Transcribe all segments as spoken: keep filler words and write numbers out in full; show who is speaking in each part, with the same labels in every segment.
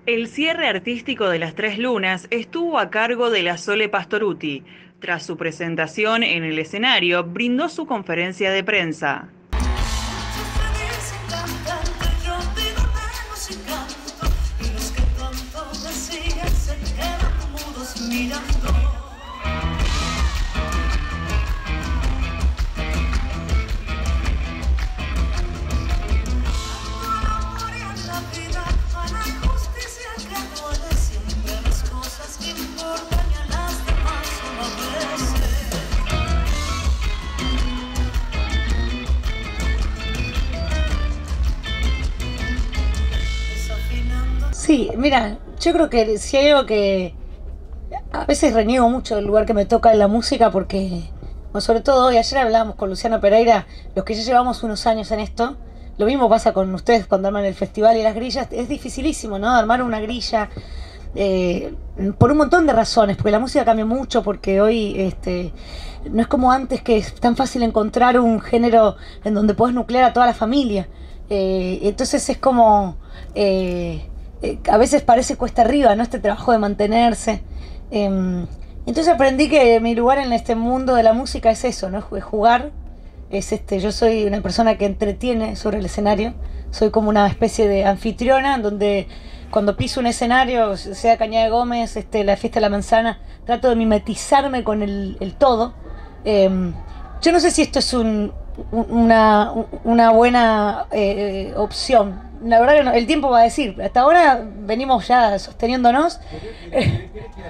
Speaker 1: El cierre artístico de Las Tres Lunas estuvo a cargo de la Sole Pastorutti. Tras su presentación en el escenario, brindó su conferencia de prensa.
Speaker 2: Muchos me dicen cantante, yo digo menos y canto, y los que tanto me siguen se quedan mudos mirando.
Speaker 3: Sí, mira, yo creo que si hay algo que a veces reniego mucho del lugar que me toca en la música porque, bueno, sobre todo hoy, ayer hablábamos con Luciano Pereira, los que ya llevamos unos años en esto, lo mismo pasa con ustedes cuando arman el festival y las grillas, es dificilísimo, ¿no? Armar una grilla, eh, por un montón de razones, porque la música cambia mucho, porque hoy este, no es como antes que es tan fácil encontrar un género en donde puedes nuclear a toda la familia. Eh, entonces es como... Eh, eh, a veces parece cuesta arriba, ¿no? Este trabajo de mantenerse. Eh, entonces aprendí que mi lugar en este mundo de la música es eso, ¿no? Es jugar. Es este, yo soy una persona que entretiene sobre el escenario. Soy como una especie de anfitriona en donde cuando piso un escenario, sea Cañada de Gómez, este, la Fiesta de la Manzana, trato de mimetizarme con el, el todo. Eh, yo no sé si esto es un, una, una buena eh, opción. La verdad que no, el tiempo va a decir. Hasta ahora venimos ya sosteniéndonos. Eh,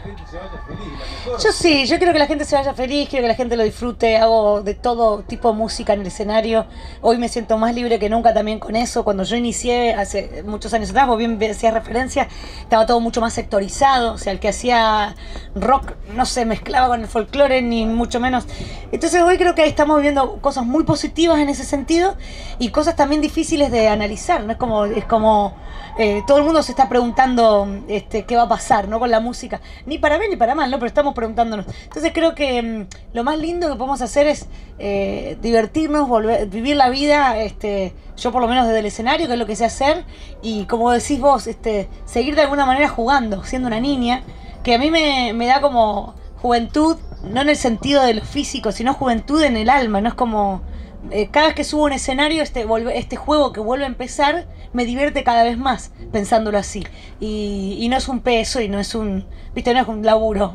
Speaker 3: yo sí, yo quiero que la gente se vaya feliz, quiero que la gente lo disfrute, hago de todo tipo de música en el escenario. Hoy me siento más libre que nunca también con eso. Cuando yo inicié hace muchos años atrás, vos bien hacías referencia, estaba todo mucho más sectorizado. O sea, el que hacía rock no se mezclaba con el folclore, ni mucho menos. Entonces hoy creo que estamos viviendo cosas muy positivas en ese sentido y cosas también difíciles de analizar, ¿no? Es como, es como eh, todo el mundo se está preguntando este, qué va a pasar, ¿no? Con la música. Ni para bien ni para mal, ¿no? Pero estamos preguntándonos. Entonces creo que mmm, lo más lindo que podemos hacer es eh, divertirnos, volver, vivir la vida, este, yo por lo menos desde el escenario, que es lo que sé hacer, y como decís vos, este, seguir de alguna manera jugando, siendo una niña, que a mí me, me da como juventud, no en el sentido de lo físico, sino juventud en el alma, ¿no? Es como... Eh, cada vez que subo a un escenario, este, volve, este juego que vuelve a empezar, me divierte cada vez más pensándolo así. Y, y no es un peso y no es un, viste, no es un laburo.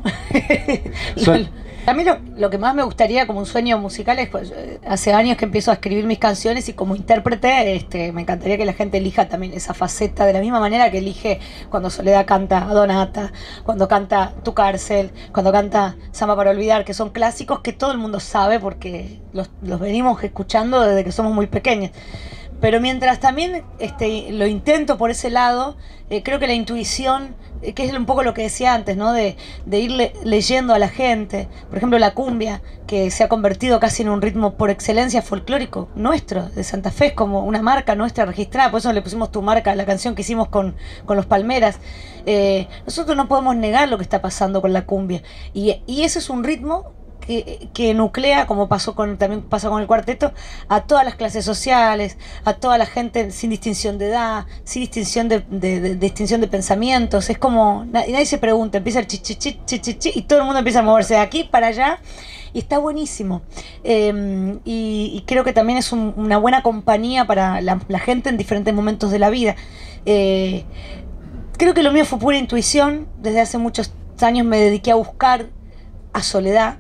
Speaker 4: Son-
Speaker 3: A mí lo, lo que más me gustaría como un sueño musical es, pues, eh, hace años que empiezo a escribir mis canciones y como intérprete, este, me encantaría que la gente elija también esa faceta de la misma manera que elige cuando Soledad canta Donata, cuando canta Tu Cárcel, cuando canta Samba para Olvidar, que son clásicos que todo el mundo sabe porque los, los venimos escuchando desde que somos muy pequeños. Pero mientras también este, lo intento por ese lado, eh, creo que la intuición, eh, que es un poco lo que decía antes, ¿no? De, de ir le leyendo a la gente. Por ejemplo, la cumbia, que se ha convertido casi en un ritmo por excelencia folclórico nuestro, de Santa Fe, es como una marca nuestra registrada. Por eso le pusimos Tu Marca a la canción que hicimos con, con los Palmeras. Eh, nosotros no podemos negar lo que está pasando con la cumbia. Y, y ese es un ritmo que, que nuclea, como pasó con, también pasa con el cuarteto, a todas las clases sociales, a toda la gente sin distinción de edad, sin distinción de, de, de, de distinción de pensamientos. Es como, nadie, nadie se pregunta, empieza el chi, chi, chi, chi, chi, chi, y todo el mundo empieza a moverse de aquí para allá, y está buenísimo. Eh, y, y creo que también es un, una buena compañía para la, la gente en diferentes momentos de la vida. Eh, creo que lo mío fue pura intuición. Desde hace muchos años me dediqué a buscar a Soledad,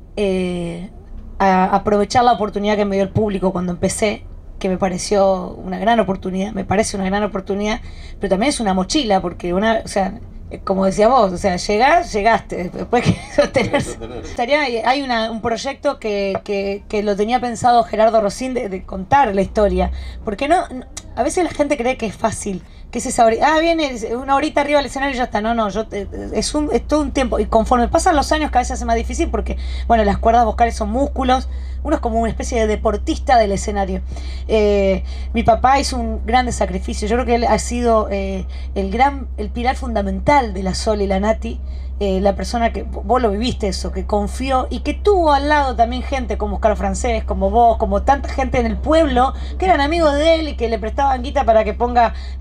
Speaker 3: eh, a aprovechar la oportunidad que me dio el público cuando empecé, que me pareció una gran oportunidad, me parece una gran oportunidad, pero también es una mochila, porque una, o sea, como decía vos, o sea, llegás, llegaste, después que sostenerse. Estaría, hay una, un proyecto que, que, que lo tenía pensado Gerardo Rosín de, de contar la historia, porque no, no, a veces la gente cree que es fácil, que es esa horita, ah, viene una horita arriba del escenario y ya está. No, no, yo es, un, es todo un tiempo. Y conforme pasan los años cada vez se hace más difícil porque, bueno, las cuerdas vocales son músculos. Uno es como una especie de deportista del escenario. Eh, mi papá hizo un grande sacrificio. Yo creo que él ha sido eh, el gran, el pilar fundamental de la Sol y la Nati. Eh, la persona que, vos lo viviste eso, que confió y que tuvo al lado también gente como Oscar Francés, como vos, como tanta gente en el pueblo que eran amigos de él y que le prestaban guita para que ponga este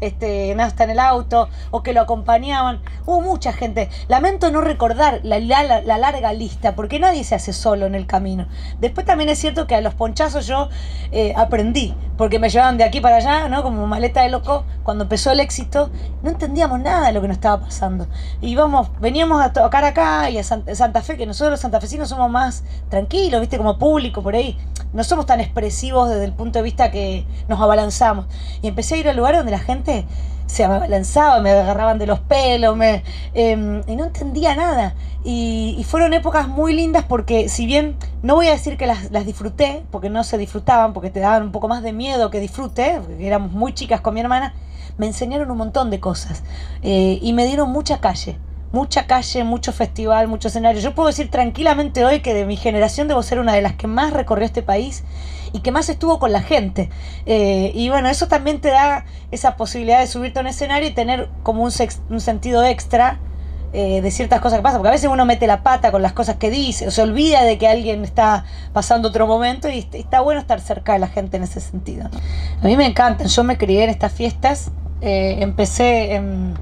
Speaker 3: que nada está en el auto, o que lo acompañaban. Hubo mucha gente. Lamento no recordar la, la, la larga lista, porque nadie se hace solo en el camino. Después también es cierto que a los ponchazos yo eh, aprendí, porque me llevaban de aquí para allá, ¿no? Como maleta de loco. Cuando empezó el éxito, no entendíamos nada de lo que nos estaba pasando. Y íbamos, veníamos a tocar acá y a Santa Fe, que nosotros los santafesinos somos más tranquilos, ¿viste? Como público por ahí. No somos tan expresivos desde el punto de vista que nos abalanzamos. Y empecé a ir al lugar donde la gente se abalanzaba, me agarraban de los pelos, me, eh, y no entendía nada. Y, y fueron épocas muy lindas porque, si bien no voy a decir que las, las disfruté, porque no se disfrutaban, porque te daban un poco más de miedo que disfrute, porque éramos muy chicas con mi hermana, me enseñaron un montón de cosas. Eh, y me dieron mucha calle. Mucha calle, mucho festival, mucho escenario. Yo puedo decir tranquilamente hoy que de mi generación debo ser una de las que más recorrió este país y que más estuvo con la gente. Eh, y bueno, eso también te da esa posibilidad de subirte a un escenario y tener como un, sex, un sentido extra eh, de ciertas cosas que pasan. Porque a veces uno mete la pata con las cosas que dice, o se olvida de que alguien está pasando otro momento, y está bueno estar cerca de la gente en ese sentido, ¿no? A mí me encantan. Yo me crié en estas fiestas. Eh, empecé en...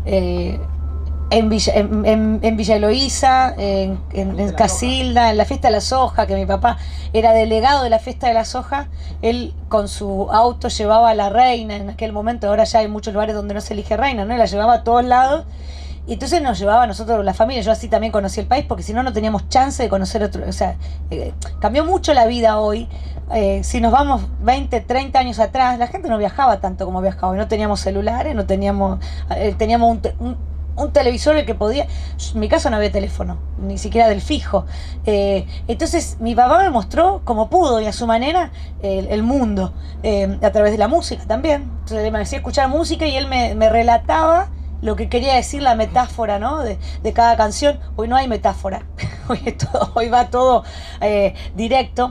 Speaker 3: Eh, En Villa, en, en, en Villa Eloísa, en, en, en Casilda, en la Fiesta de la Soja, que mi papá era delegado de la Fiesta de la Soja. Él con su auto llevaba a la reina en aquel momento. Ahora ya hay muchos lugares donde no se elige reina, ¿no? Y la llevaba a todos lados. Y entonces nos llevaba a nosotros, la familia. Yo así también conocí el país, porque si no, no teníamos chance de conocer otro. O sea, eh, cambió mucho la vida hoy. Eh, si nos vamos veinte, treinta años atrás, la gente no viajaba tanto como viajaba. No teníamos celulares, no teníamos... Eh, teníamos un... un un televisor el que podía. En mi caso no había teléfono, ni siquiera del fijo. Eh, entonces mi papá me mostró como pudo y a su manera el, el mundo, eh, a través de la música también. Entonces me hacía escuchar música y él me, me relataba lo que quería decir, la metáfora, ¿no? de, de cada canción. Hoy no hay metáfora, hoy, es todo, hoy va todo eh, directo.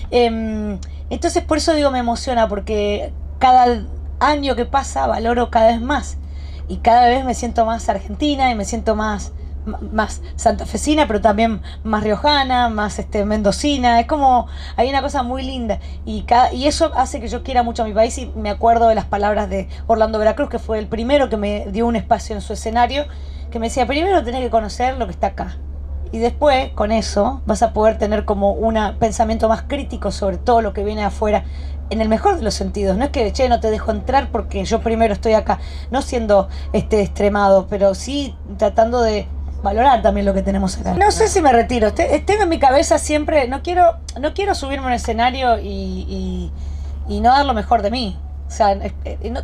Speaker 3: Eh, entonces por eso digo me emociona, porque cada año que pasa valoro cada vez más. Y cada vez me siento más argentina y me siento más, más santafesina, pero también más riojana, más este, mendocina. Es como, hay una cosa muy linda. Y, cada, y eso hace que yo quiera mucho a mi país. Y me acuerdo de las palabras de Orlando Veracruz, que fue el primero que me dio un espacio en su escenario, que me decía, primero tenés que conocer lo que está acá. Y después, con eso, vas a poder tener como un pensamiento más crítico sobre todo lo que viene de afuera, en el mejor de los sentidos. No es que, che, no te dejo entrar porque yo primero estoy acá, no siendo este extremado, pero sí tratando de valorar también lo que tenemos acá. No sé si me retiro, tengo en mi cabeza siempre, no quiero, no quiero subirme a un escenario y, y, y no dar lo mejor de mí. O sea, no,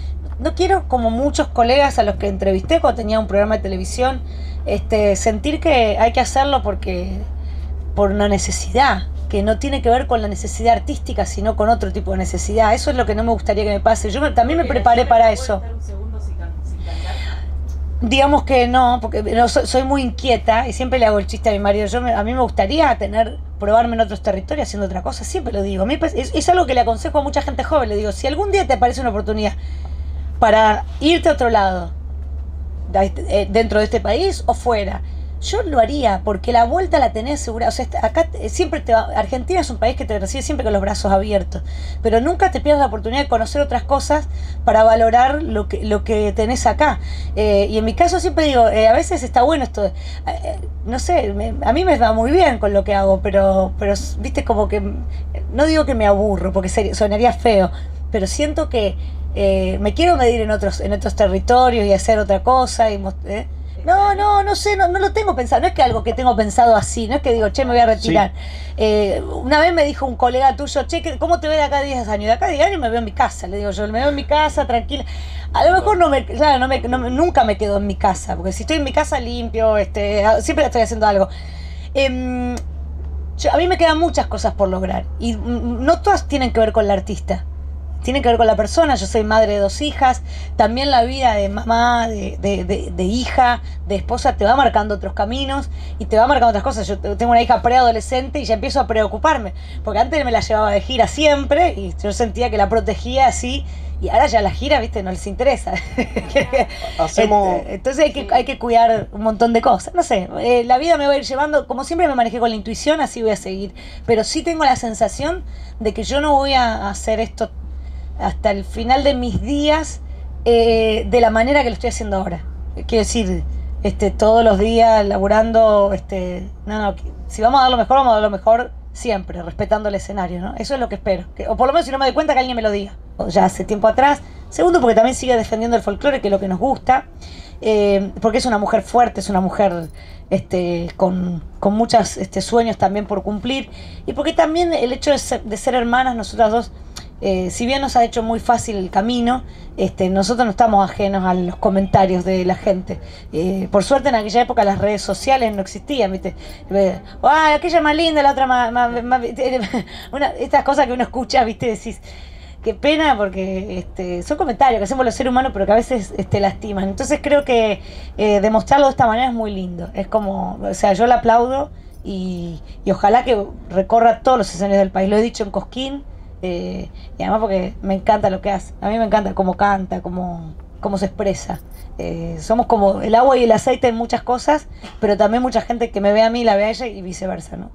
Speaker 3: no quiero, como muchos colegas a los que entrevisté cuando tenía un programa de televisión, este, sentir que hay que hacerlo porque por una necesidad, que no tiene que ver con la necesidad artística, sino con otro tipo de necesidad. Eso es lo que no me gustaría que me pase. Yo me, también me preparé para eso. Digamos que no, porque no, soy, soy muy inquieta y siempre le hago el chiste a mi marido. Yo me, a mí me gustaría tener, probarme en otros territorios haciendo otra cosa, siempre lo digo. A mí es, es algo que le aconsejo a mucha gente joven. Le digo, si algún día te aparece una oportunidad para irte a otro lado, dentro de este país o fuera, yo lo haría, porque la vuelta la tenés segura. O sea, acá siempre te va, Argentina es un país que te recibe siempre con los brazos abiertos, pero nunca te pierdas la oportunidad de conocer otras cosas para valorar lo que, lo que tenés acá. Eh, y en mi caso siempre digo, eh, a veces está bueno esto, de, eh, no sé, me, a mí me va muy bien con lo que hago, pero, pero viste, como que, no digo que me aburro, porque sería, sonaría feo, pero siento que eh, me quiero medir en otros, en otros territorios y hacer otra cosa y eh, No, no, no sé, no, no lo tengo pensado. No es que algo que tengo pensado así, no es que digo, che, me voy a retirar. Sí. Eh, una vez me dijo un colega tuyo, che, ¿cómo te ves de acá a diez años? De acá a diez años me veo en mi casa, le digo yo, me veo en mi casa, tranquila. A lo mejor no me, claro, no me, no, nunca me quedo en mi casa, porque si estoy en mi casa limpio, este, siempre estoy haciendo algo. Eh, yo, a mí me quedan muchas cosas por lograr, y no todas tienen que ver con la artista. Tiene que ver con la persona. Yo soy madre de dos hijas. También la vida de mamá, de, de, de, de hija, de esposa, te va marcando otros caminos y te va marcando otras cosas. Yo tengo una hija preadolescente y ya empiezo a preocuparme, porque antes me la llevaba de gira siempre y yo sentía que la protegía así, y ahora ya la gira, viste, no les interesa. Hacemos... Entonces hay que, hay que cuidar un montón de cosas. No sé, eh, la vida me va a ir llevando, como siempre me manejé con la intuición, así voy a seguir. Pero sí tengo la sensación de que yo no voy a hacer esto hasta el final de mis días eh, de la manera que lo estoy haciendo ahora. Quiero decir, este, todos los días laburando, este, no, no, si vamos a dar lo mejor, vamos a dar lo mejor siempre, respetando el escenario, ¿no? Eso es lo que espero. Que, o por lo menos si no me doy cuenta, que alguien me lo diga. O ya hace tiempo atrás. Segundo, porque también sigue defendiendo el folclore, que es lo que nos gusta. Eh, porque es una mujer fuerte, es una mujer este, con, con muchos este, sueños también por cumplir. Y porque también el hecho de ser, de ser hermanas, nosotras dos, eh, si bien nos ha hecho muy fácil el camino, este, nosotros no estamos ajenos a los comentarios de la gente. Eh, por suerte en aquella época las redes sociales no existían, ¿viste? ¡Ay, aquella es más linda, la otra más... más, más una, estas cosas que uno escucha, ¿viste? Decís... Qué pena, porque este, son comentarios que hacemos los seres humanos, pero que a veces este, lastiman. Entonces creo que eh, demostrarlo de esta manera es muy lindo. Es como, o sea, yo la aplaudo y, y ojalá que recorra todos los escenarios del país. Lo he dicho en Cosquín, eh, y además porque me encanta lo que hace. A mí me encanta cómo canta, cómo, cómo se expresa. Eh, somos como el agua y el aceite en muchas cosas, pero también mucha gente que me ve a mí la ve a ella y viceversa, ¿no?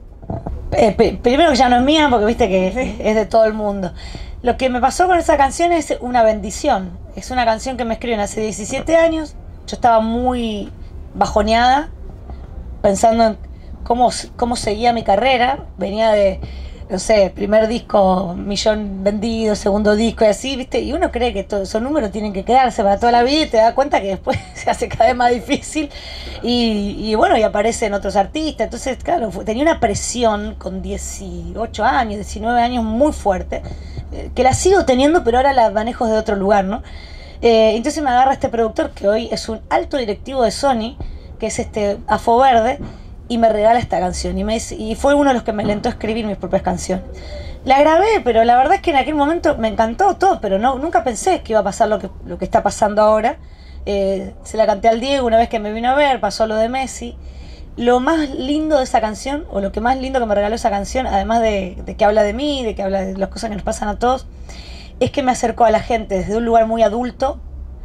Speaker 3: Eh, primero que ya no es mía, porque viste que es, es de todo el mundo. Lo que me pasó con esa canción es una bendición. Es una canción que me escriben hace diecisiete años. Yo estaba muy bajoneada, pensando en cómo, cómo seguía mi carrera. Venía de, no sé, primer disco, millón vendido, segundo disco y así, ¿viste? Y uno cree que todos esos números tienen que quedarse para toda la vida y te das cuenta que después se hace cada vez más difícil. Y, y bueno, y aparecen otros artistas. Entonces, claro, fue, tenía una presión con dieciocho años, diecinueve años muy fuerte, eh, que la sigo teniendo, pero ahora la manejo de otro lugar, ¿no? Eh, entonces me agarra este productor, que hoy es un alto directivo de Sony, que es este Afo Verde, y me regala esta canción. Y, me, y fue uno de los que me alentó a escribir mis propias canciones. La grabé, pero la verdad es que en aquel momento me encantó todo, pero no, nunca pensé que iba a pasar lo que, lo que está pasando ahora. Eh, se la canté al Diego una vez que me vino a ver, pasó lo de Messi. Lo más lindo de esa canción, o lo que más lindo que me regaló esa canción, además de, de que habla de mí, de que habla de las cosas que nos pasan a todos, es que me acercó a la gente desde un lugar muy adulto.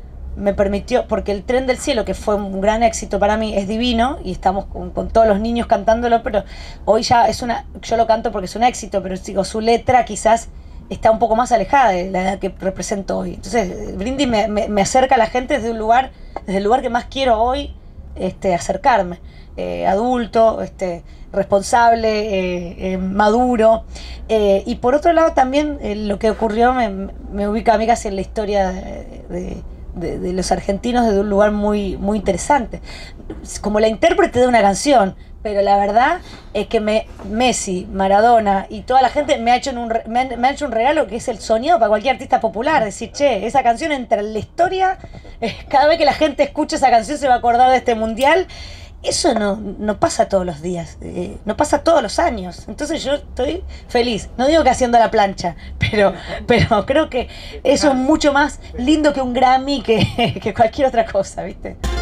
Speaker 3: Me permitió, porque el Tren del Cielo, que fue un gran éxito para mí, es divino, y estamos con, con todos los niños cantándolo, pero hoy ya es una, yo lo canto porque es un éxito, pero digo, su letra quizás está un poco más alejada de la edad que represento hoy. Entonces Brindis me, me, me acerca a la gente desde un lugar, desde el lugar que más quiero hoy este, acercarme, eh, adulto, este, responsable, eh, eh, maduro, eh, y por otro lado también eh, lo que ocurrió me, me ubica a mí casi en la historia de, de De, de los argentinos desde un lugar muy, muy interesante, como la intérprete de una canción, pero la verdad es que me, Messi, Maradona y toda la gente me ha, hecho en un, me, han, me ha hecho un regalo que es el sonido para cualquier artista popular. Decir, che, esa canción entra en la historia, eh, cada vez que la gente escucha esa canción se va a acordar de este mundial. Eso no, no pasa todos los días, eh, no pasa todos los años. Entonces yo estoy feliz. No digo que haciendo la plancha, pero, pero creo que eso es mucho más lindo que un Grammy, que, que cualquier otra cosa, ¿viste?